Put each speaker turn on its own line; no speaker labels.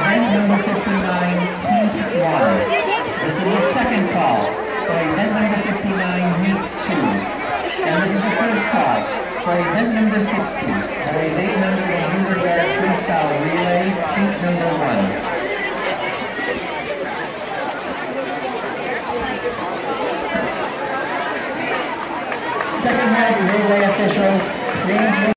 event number 59, heat 1. This is the second call for event number 59, heat 2. And this is the first call for event number 60, that is 800 100-yard freestyle relay, heat number 1. Second head relay officials, please